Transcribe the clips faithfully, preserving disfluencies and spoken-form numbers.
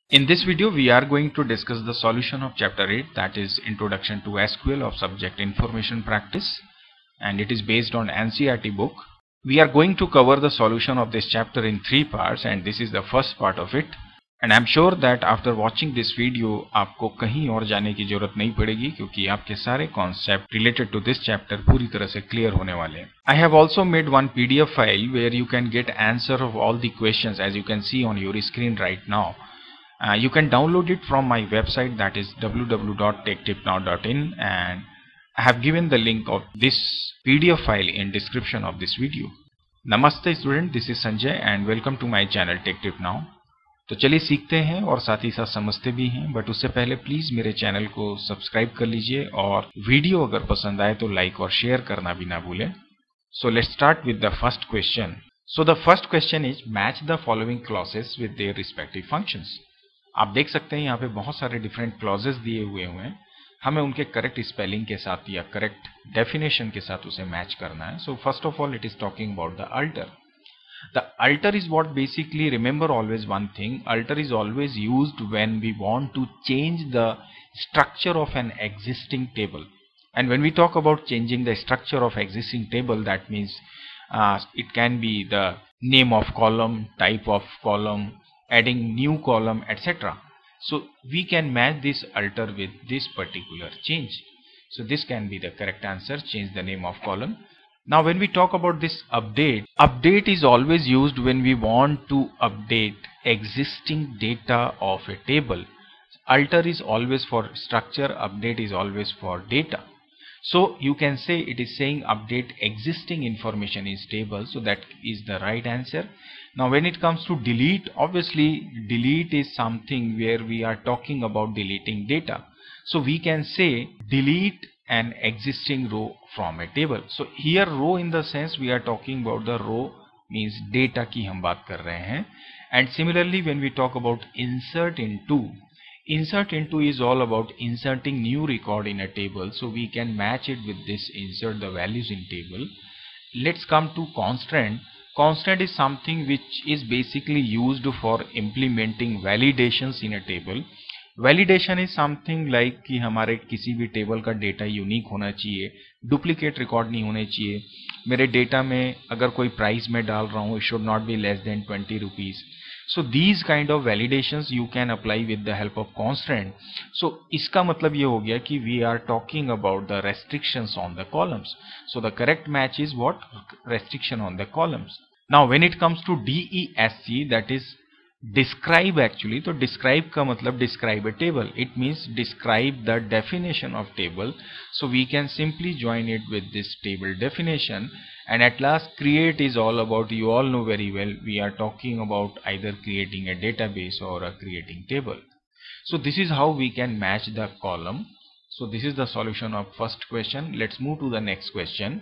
In this video, we are going to discuss the solution of chapter eight, that is Introduction to S Q L of Subject Information Practice, and it is based on N C E R T book. We are going to cover the solution of this chapter in three parts, and this is the first part of it. And I'm sure that after watching this video, आपको कहीं और जाने की जरूरत नहीं पड़ेगी क्योंकि आपके सारे concept related to this chapter पूरी तरह से clear होने वाले हैं. I have also made one P D F file where you can get answer of all the questions as you can see on your screen right now. Uh, you can download it from my website, that is w w w dot tech tip now dot in, and I have given the link of this P D F file in description of this video. Namaste student, this is Sanjay and welcome to my channel Tech Tip Now. तो चलिए सीखते हैं और साथ ही साथ समझते भी हैं, बट उससे पहले प्लीज मेरे चैनल को सब्सक्राइब कर लीजिए और वीडियो अगर पसंद आए तो लाइक और शेयर करना भी ना भूलें. So let's start with the first question. So the first question is match the following clauses with their respective functions. आप देख सकते हैं यहाँ पे बहुत सारे डिफरेंट क्लॉजेस दिए हुए हुए हैं. हमें उनके करेक्ट स्पेलिंग के साथ या करेक्ट डेफिनेशन के साथ उसे मैच करना है. So first of all it is talking about the alter. The alter is what basically, remember always one thing, alter is always used when we want to change the structure of an existing table. And when we talk about changing the structure of existing table, that means uh, it can be the name of column, type of column, adding new column, et cetera. So we can match this alter with this particular change. So this can be the correct answer, change the name of column. Now when we talk about this update, update is always used when we want to update existing data of a table. Alter is always for structure, update is always for data. So you can say it is saying update existing information is table, so that is the right answer. Now when it comes to delete, obviously delete is something where we are talking about deleting data. So we can say delete an existing row from a table. So here row in the sense we are talking about the row means data की हम बात कर रहे हैं. And similarly when we talk about insert into, insert into is all about inserting new record in a table. So we can match it with this insert the values in table. Let's come to constant. Constant is something which is basically used for implementing validations in a table. Validation is something like कि हमारे किसी भी table का data unique होना चाहिए, duplicate record नहीं होने चाहिए. मेरे डेटा में अगर कोई प्राइस में डाल रहा हूँ, it should not be less than twenty rupees. So these kind of validations you can apply with the help of constant. So इसका मतलब ये हो गया कि we are talking about the restrictions on the columns. So the correct match is what, restriction on the columns. Now when it comes to D E S C, that is describe actually. तो describe का मतलब describe a table, it means describe the definition of table. So we can simply join it with this table definition. And at last create is all about, you all know very well, we are talking about either creating a database or a creating table. So this is how we can match the column. So this is the solution of first question. Let's move to the next question.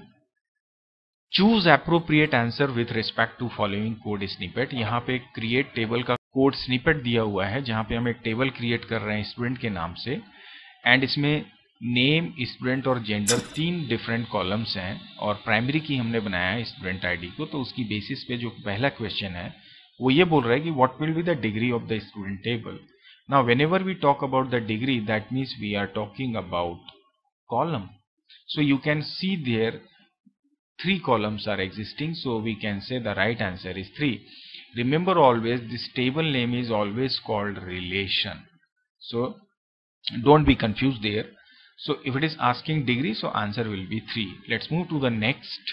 Choose appropriate answer with respect to following code snippet. यहाँ पे create table का code snippet दिया हुआ है जहाँ पे हम एक table create कर रहे हैं student के नाम से, and इसमें name, student और gender तीन different columns हैं और primary की हमने बनाया है student I D को. तो उसकी basis पे जो पहला question है वो ये बोल रहा है कि what will be the degree of the student table. Now whenever we talk about the degree, that means we are talking about column. So you can see there three columns are existing, so we can say the right answer is three. Remember always this table name is always called relation, so don't be confused there. So if it is asking degree, so answer will be three. Let's move to the next.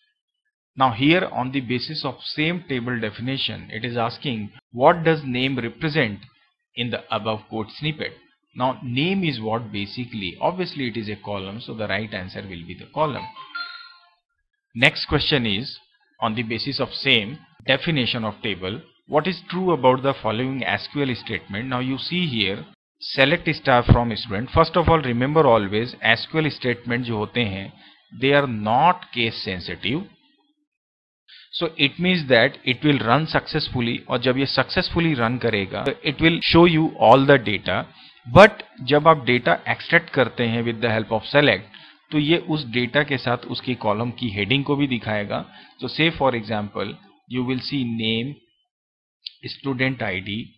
Now here on the basis of same table definition, it is asking what does name represent in the above code snippet. Now name is what basically, obviously it is a column, so the right answer will be the column. Next question is on the basis of same definition of table, what is true about the following S Q L statement. Now you see here select star from student. First of all remember always S Q L statement जो होते हैं they are not case sensitive. So it means that it will run successfully, और जब ये successfully run करेगा it will show you all the data. But जब आप data extract करते हैं with the help of select, तो ये उस डेटा के साथ उसकी कॉलम की हेडिंग को भी दिखाएगा. तो say for example you will see name, student ID,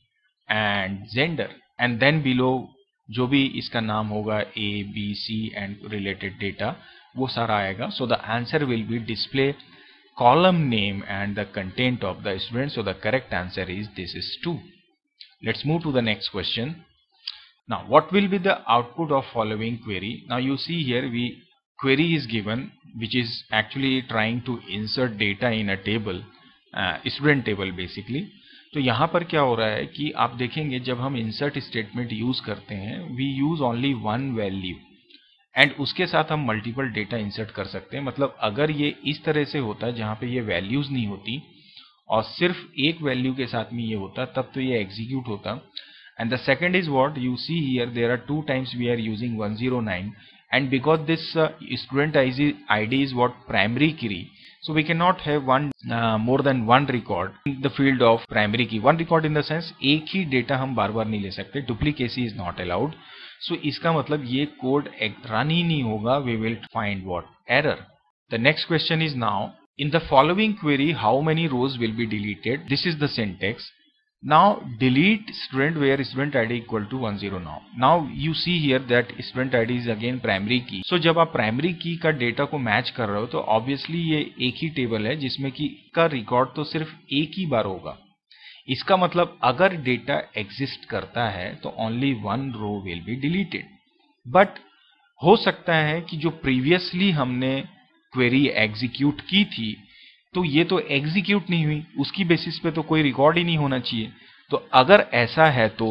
and gender, and then below जो भी इसका नाम होगा A, B, C and related data वो सारा आएगा. So the answer will be display column name and the content of the student. So the correct answer is this is two. Let's move to the next question. Now what will be the output of following query? Now you see here we query is given which is actually trying to insert data in a table, uh, student table basically. तो यहाँ पर क्या हो रहा है कि आप देखेंगे जब हम इंसर्ट स्टेटमेंट यूज करते हैं we use only one value and उसके साथ हम मल्टीपल डेटा इंसर्ट कर सकते हैं. मतलब अगर ये इस तरह से होता है जहाँ पे ये वैल्यूज नहीं होती और सिर्फ एक वैल्यू के साथ में ये होता तब तो ये एग्जीक्यूट होता. And the second is what you see here there are two times we are using one zero nine and because this uh, student I D is what primary key, so we cannot have one uh, more than one record in the field of primary key. One record in the sense एक ही data हम बार बार नहीं ले सकते, duplicacy is not allowed. So इसका मतलब ये code run ही नहीं होगा. We will find what error. The next question is now in the following query how many rows will be deleted? This is the syntax. Now delete student where student I D equal to one zero now. Now you see here that student I D is again primary key. So जब आप primary key का data को match कर रहे हो तो obviously ये एक ही टेबल है जिसमें कि का रिकॉर्ड तो सिर्फ एक ही बार होगा. इसका मतलब अगर डेटा एग्जिस्ट करता है तो only one row will be deleted. But हो सकता है कि जो प्रीवियसली हमने क्वेरी एग्जीक्यूट की थी तो ये तो एग्जीक्यूट नहीं हुई, उसकी बेसिस पे तो कोई रिकॉर्ड ही नहीं होना चाहिए. तो अगर ऐसा है तो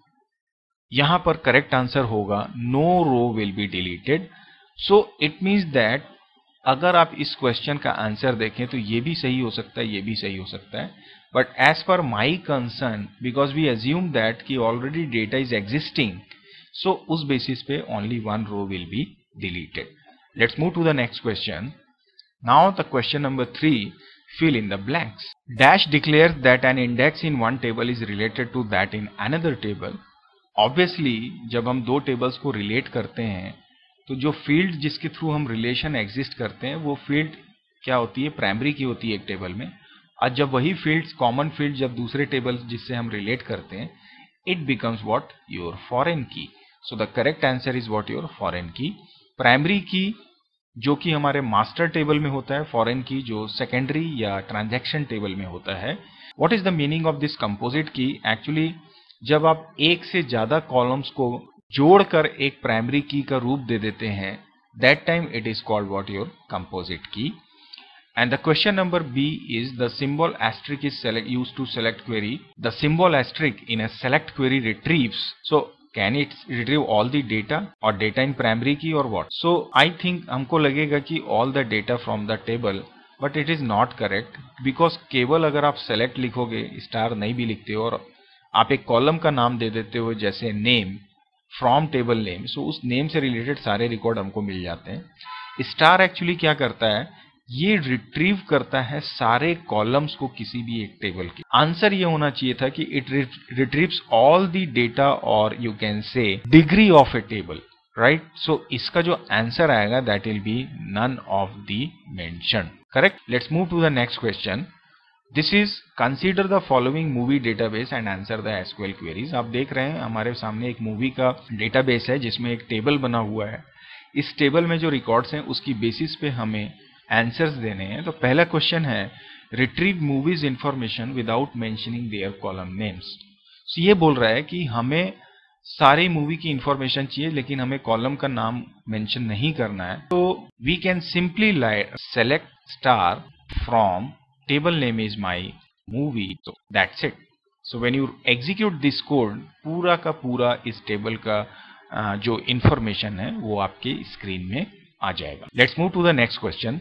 यहां पर करेक्ट आंसर होगा no row will be deleted. So it means that अगर आप इस क्वेश्चन का आंसर देखें तो ये भी सही हो सकता है, ये भी सही हो सकता है. But as per my concern because we assume that कि already data is existing, so उस बेसिस पे only one row will be deleted. Let's move to the next question. Now the question number three, fill in the blanks. Dash declares that an index in one table is related to that in another table. Obviously जब हम दो tables को relate करते हैं तो जो field जिसके through हम रिलेशन एग्जिस्ट करते हैं वो फील्ड क्या होती है, प्राइमरी की होती है एक टेबल में. और जब वही फील्ड कॉमन फील्ड जब दूसरे टेबल जिससे हम रिलेट करते हैं it becomes what your foreign key. So the correct answer is what your foreign key. Primary key जो कि हमारे मास्टर टेबल में होता है, फॉरेन की जो सेकेंडरी या ट्रांजैक्शन टेबल में होता है. What is the meaning of this composite key? Actually जब आप एक से ज्यादा कॉलम्स को जोड़कर एक प्राइमरी की का रूप दे देते हैं that time it is called what your composite key. And the question number B is the symbol asterisk is select used to select query. The symbol asterisk in a select query retrieves. So can it retrieve all the data or data in primary key or what? So I think हमको लगेगा कि all the data from the table, but it is not correct because केवल अगर आप select लिखोगे, star नहीं भी लिखते हो और आप एक कॉलम का नाम दे देते हो जैसे name from table name, so उस नेम से रिलेटेड सारे रिकॉर्ड हमको मिल जाते हैं. स्टार एक्चुअली क्या करता है, ये रिट्रीव करता है सारे कॉलम्स को किसी भी एक टेबल के. आंसर ये होना चाहिए था कि it retrieves all the data और you can say degree of a table, right. So इसका जो आंसर आएगा that will be none of the mention. Correct. Let's move to the next question. This is consider the following movie database and answer the SQL queries. आप देख रहे हैं हमारे सामने एक मूवी का डेटाबेस है जिसमें एक टेबल बना हुआ है. इस टेबल में जो रिकॉर्ड्स हैं उसकी बेसिस पे हमें आंसर्स देने हैं. तो पहला क्वेश्चन है retrieve movies information without mentioning their column names. So ये बोल रहा है कि हमें सारी मूवी की इंफॉर्मेशन चाहिए लेकिन हमें कॉलम का नाम मेंशन नहीं करना है. तो we can simply select star from table name is my movie. So that's it. So when you execute this code पूरा का पूरा इस टेबल का uh, जो इंफॉर्मेशन है वो आपके स्क्रीन में आ जाएगा. Let's move to the next question.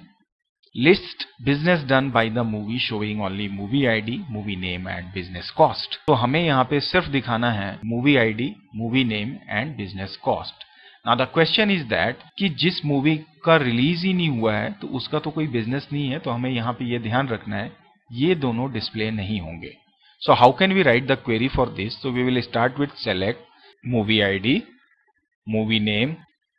List business done by the movie showing only movie I D, movie name and business cost. तो हमें यहाँ पे सिर्फ दिखाना है movie I D, movie name and business cost. Now the question is that कि जिस movie का रिलीज ही नहीं हुआ है तो उसका तो कोई बिजनेस नहीं है, तो हमें यहाँ पे ये ध्यान रखना है ये दोनों डिस्प्ले नहीं होंगे. So how can we write the query for this? So we will start with select movie I D, movie name,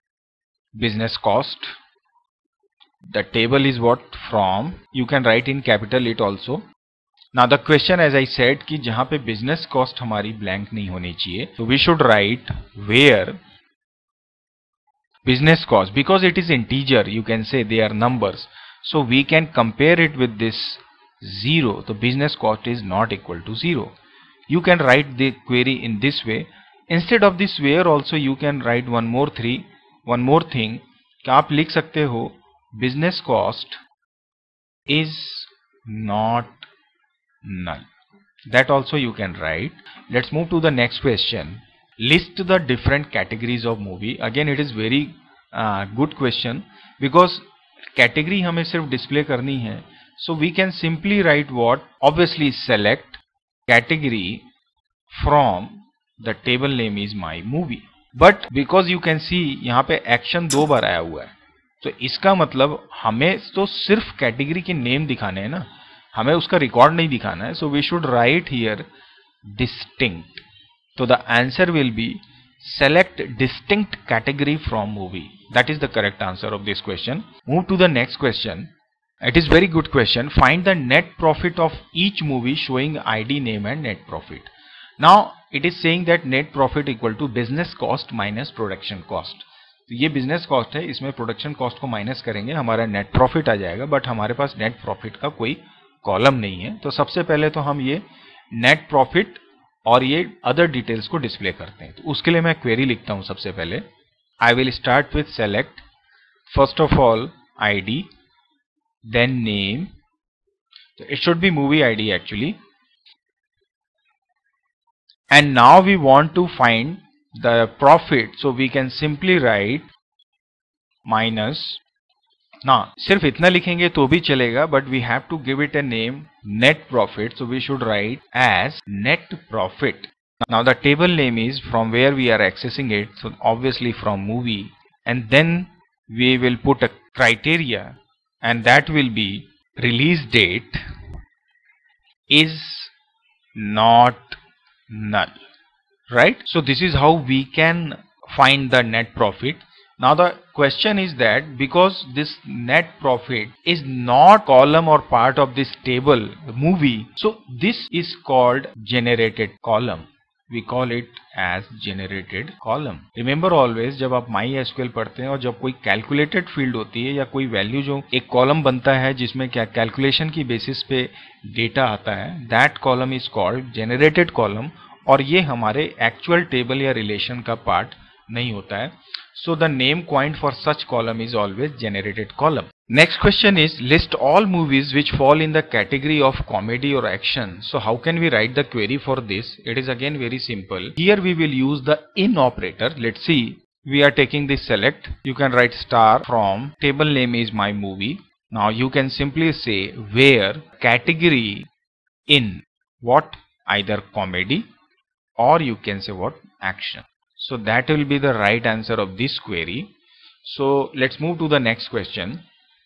business cost. The table is what from, you can write in capital it also, now the question as I said कि जहां पे business cost हमारी blank नहीं होनी चाहिए, तो we should write where business cost, because it is integer, you can say they are numbers, so we can compare it with this zero. The business cost is not equal to zero. You can write the query in this way. Instead of this where also you can write one more three one more thing कि आप लिख सकते हो business cost is not null. That also you can write. Let's move to the next question. List the different categories of movie. Again it is very uh, good question because category हमें सिर्फ display करनी है, so we can simply write what? Obviously select category from the table name is my movie. But because you can see यहाँ पे action दो बार आया हुआ है, तो इसका मतलब हमें तो सिर्फ कैटेगरी के नेम दिखाने हैं ना, हमें उसका रिकॉर्ड नहीं दिखाना है. So we should write here distinct. So the answer will be select distinct category from movie. That is the correct answer of this question. Move to the next question. It is very good question. Find the net profit of each movie showing I D, name and net profit. Now it is saying that net profit equal to business cost minus production cost. तो ये business cost है, इसमें production cost को minus करेंगे, हमारा net profit आ जाएगा. But हमारे पास net profit का कोई कॉलम नहीं है, तो सबसे पहले तो हम ये net profit और ये अदर डिटेल्स को डिस्प्ले करते हैं. तो उसके लिए मैं क्वेरी लिखता हूं. सबसे पहले I will start with select first of all ID, then name. तो it should be movie ID actually. And now we want to find the profit, so we can simply write minus. ना सिर्फ इतना लिखेंगे तो भी चलेगा, but we have to give it a name net profit, so we should write as net profit. Now the table name is from where we are accessing it, so obviously from movie, and then we will put a criteria, and that will be release date is not null, right? So this is how we can find the net profit. Now the question is that because this net profit is not column or part of this table movie, so this is called generated column. We call it as generated column. Remember always जब आप MySQL पढ़ते हैं और जब कोई calculated field होती है या कोई वैल्यू जो एक कॉलम बनता है जिसमें क्या कैलकुलेशन की बेसिस पे डेटा आता है, that column is called generated column. और ये हमारे एक्चुअल टेबल या रिलेशन का पार्ट नहीं होता है. So the name coined for such column is always generated column. Next question is list all movies which fall in the category of comedy or action. So how can we write the query for this? It is again very simple. Here we will use the in operator. Let's see. We are taking this select. You can write star from table name is my movie. Now you can simply say where category in what, either comedy or you can say what, action. So that will be the right answer of this query. So let's move to the next question.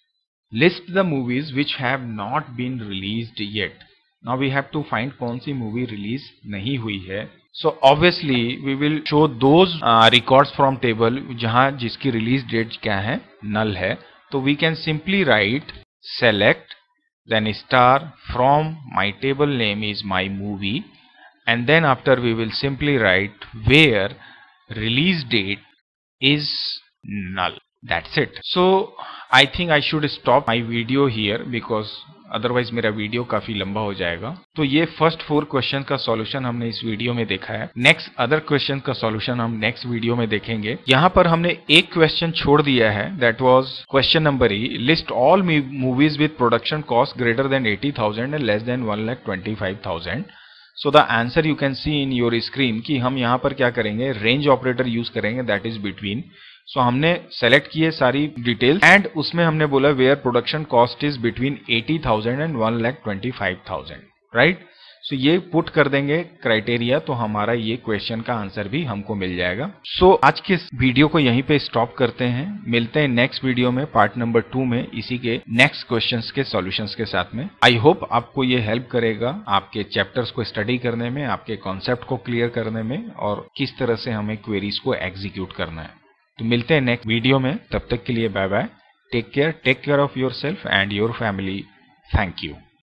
List the movies which have not been released yet. Now we have to find कौन सी movie release नहीं हुई है. So obviously we will show those uh, records from table जहाँ जिसकी release date क्या है, null है. तो we can simply write select then star from my table name is my movie, and then after we will simply write where release date is null. That's it. So I think I should stop my video here because otherwise मेरा video काफी लंबा हो जाएगा. तो ये first four question का solution हमने इस वीडियो में देखा है. नेक्स्ट अदर क्वेश्चन का सॉल्यूशन हम नेक्स्ट वीडियो में देखेंगे. यहाँ पर हमने एक क्वेश्चन छोड़ दिया है, that was question number E. List all movies with production cost greater than eighty thousand and less than one lakh twenty five thousand. So the answer you can see in your screen कि हम यहाँ पर क्या करेंगे, range operator use करेंगे, that is between. So हमने select किए सारी डिटेल्स एंड उसमें हमने बोला where production cost is between eighty thousand and one lakh twenty five thousand, right. So ये पुट कर देंगे क्राइटेरिया, तो हमारा ये क्वेश्चन का आंसर भी हमको मिल जाएगा. सो so, आज के वीडियो को यहीं पे स्टॉप करते हैं. मिलते हैं नेक्स्ट वीडियो में पार्ट नंबर टू में इसी के नेक्स्ट क्वेश्चंस के सॉल्यूशंस के साथ में. आई होप आपको ये हेल्प करेगा आपके चैप्टर्स को स्टडी करने में, आपके कॉन्सेप्ट को क्लियर करने में और किस तरह से हमें क्वेरीज को एग्जीक्यूट करना है. तो मिलते हैं नेक्स्ट वीडियो में. तब तक के लिए bye bye. Take care. Take care of yourself and your family. Thank you.